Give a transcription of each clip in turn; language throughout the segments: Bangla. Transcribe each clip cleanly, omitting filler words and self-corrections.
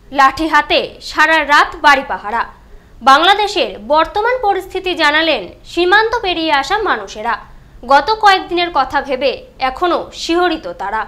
লাঠি হাতে সারা রাত বাড়ি পাহারা। বাংলাদেশের বর্তমান পরিস্থিতি জানালেন সীমান্ত পেরিয়ে আসা মানুষেরা। গত কয়েকদিনের কথা ভেবে এখনো শিহরিত তারা।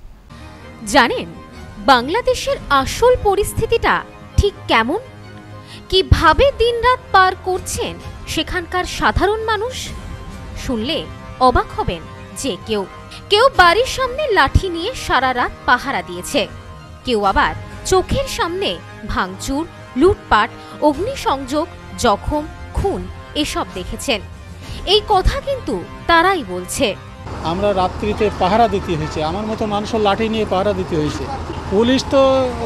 জানেন বাংলাদেশের আসল পরিস্থিতিটা ঠিক কেমন? কিভাবে দিনরাত পার করছেন সেখানকার সাধারণ মানুষ? শুনলে অবাক হবেন যে কেউ বাড়ির সামনে লাঠি নিয়ে সারা রাত পাহারা দিয়েছে, কেউ আবার চোখের সামনে ভাঙচুর, লুটপাট, অগ্নিসংযোগ, জখম, খুন এসব দেখেছেন। এই কথা কিন্তু তারাই বলছে। আমরা রাত্রিতে পাহারা দিতে হয়েছে, আমার মতো মানুষের লাঠি নিয়ে পাহারা দিতে হয়েছে। পুলিশ তো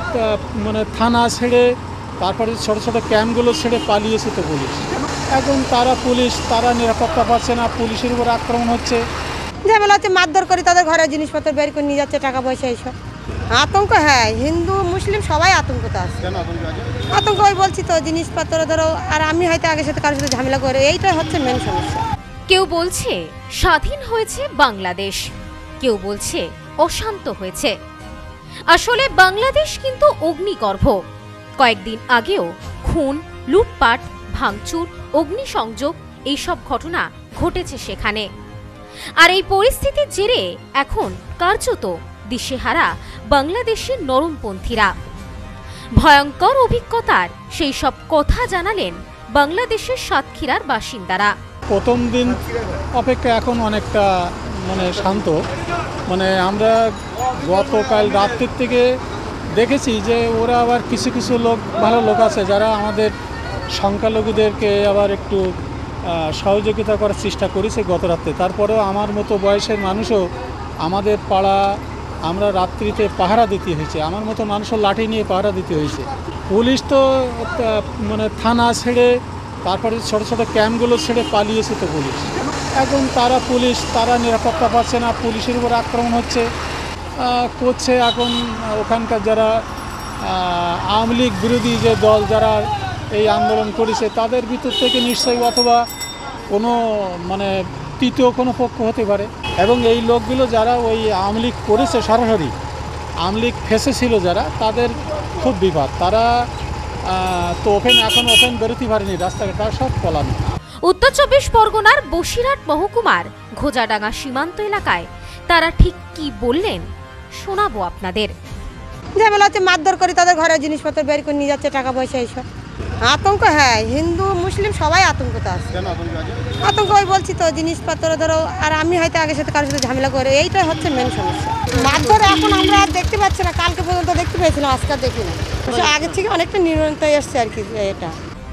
থানা ছেড়ে তারপরে ছোট ছোট ক্যাম্পগুলো ছেড়ে পালিয়েছে। তো পুলিশ এখন তারা নিরাপত্তা পাচ্ছে না, পুলিশের উপর আক্রমণ হচ্ছে। যেমন হচ্ছে মারধর করে তাদের ঘরের জিনিসপত্র বের করে নিয়ে যাচ্ছে, টাকা পয়সা এইসব আতঙ্ক। হ্যাঁ, হিন্দু মুসলিম সবাই আতঙ্কতে আছে। আতঙ্ক ওই বলছি তো, জিনিসপত্র ধরো, আর আমি হয়তো আগের সাথে কারোর সাথে ঝামেলা করে, এইটাই হচ্ছে মেন সমস্যা। কেউ বলছে স্বাধীন হয়েছে বাংলাদেশ, কেউ বলছে অশান্ত হয়েছে। আসলে বাংলাদেশ কিন্তু অগ্নিগর্ভ। কয়েকদিন আগেও খুন, লুটপাট, ভাঙচুর, অগ্নিসংযোগ এইসব ঘটনা ঘটেছে সেখানে। আর এই পরিস্থিতির জেরে এখন কার্যত দিশেহারা বাংলাদেশের নরমপন্থীরা। ভয়ঙ্কর অভিজ্ঞতার সেই সব কথা জানালেন বাংলাদেশের সাতক্ষীরার বাসিন্দারা। প্রথম দিন অপেক্ষা এখন অনেকটা শান্ত। আমরা গতকাল রাত্রির থেকে দেখেছি যে ওরা আবার কিছু কিছু ভালো লোক আছে যারা আমাদের সংখ্যালঘুদেরকে আবার একটু সহযোগিতা করার চেষ্টা করেছে গত রাত্রে। তারপরেও আমার মতো বয়সের মানুষও আমাদের পাড়া আমরা রাত্রিতে পাহারা দিতে হয়েছে, আমার মতো মানুষের লাঠি নিয়ে পাহারা দিতে হয়েছে। পুলিশ তো থানা ছেড়ে তারপরে ছোট ছোট ক্যাম্পগুলো ছেড়ে পালিয়েছে। তো পুলিশ এখন তারা নিরাপত্তা পাচ্ছে না, পুলিশের উপর আক্রমণ করছে। এখন ওখানকার যারা আওয়ামী লীগ বিরোধী যে দল যারা এই আন্দোলন করেছে তাদের ভিতর থেকে নিশ্চয়ই অথবা কোনো তৃতীয় কোনো পক্ষ হতে পারে। এবং এই লোকগুলো যারা ওই আওয়ামী লীগ করেছে, সরাসরি আওয়ামী লীগ ফেসেছিল যারা, তাদের খুব বিপদ। তারা তো এখন ওপেন বেরোতে পারেনি, রাস্তাঘাট সব পলানো। উত্তর 24 পরগনার বসিরহাট মহকুমার ঘোজাডাঙ্গা সীমান্ত এলাকায় তারা ঠিক কি বললেন শোনাবো আপনাদের। যেমন হচ্ছে মারধর করে তাদের ঘরের জিনিসপত্র বের করে নিয়ে যাচ্ছে, টাকা পয়সা এইসব আতঙ্ক। হ্যাঁ, হিন্দু মুসলিম সবাই আতঙ্কতে আছে। আতঙ্ক ওই বলছি তো, জিনিসপত্র ধরো, আর আমি হয়তো আগের সাথে কারোর সাথে ঝামেলা করে, এইটাই হচ্ছে মেন সমস্যা। মারধর এখন আমরা দেখতে পাচ্ছি না, কালকে পর্যন্ত দেখতে পেয়েছিলাম, আজকে দেখি না। আগের থেকে অনেকটা নিয়ন্ত্রণে এসছে আর কি। এটা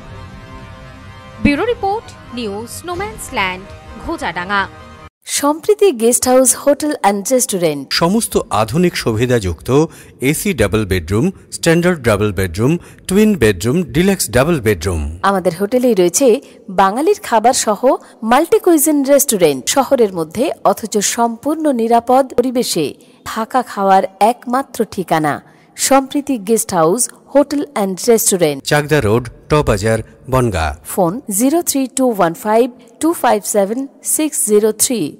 bureau report, news no man's land, Ghojadanga. Sampriti guest house, hotel and restaurant. সমস্ত আধুনিক সুবিধাযুক্ত AC double bedroom, standard double bedroom, twin bedroom, deluxe double bedroom. আমাদের হোটেলেই রয়েছে বাঙালির খাবার সহ মাল্টি কুইজিন রেস্টুরেন্ট। শহরের মধ্যে অথচ সম্পূর্ণ নিরাপদ পরিবেশে থাকা খাওয়ার একমাত্র ঠিকানা Sampriti guest house, hotel and restaurant, Chakdah road, টবাজার, বনগাঁ। ফোন 03215257603।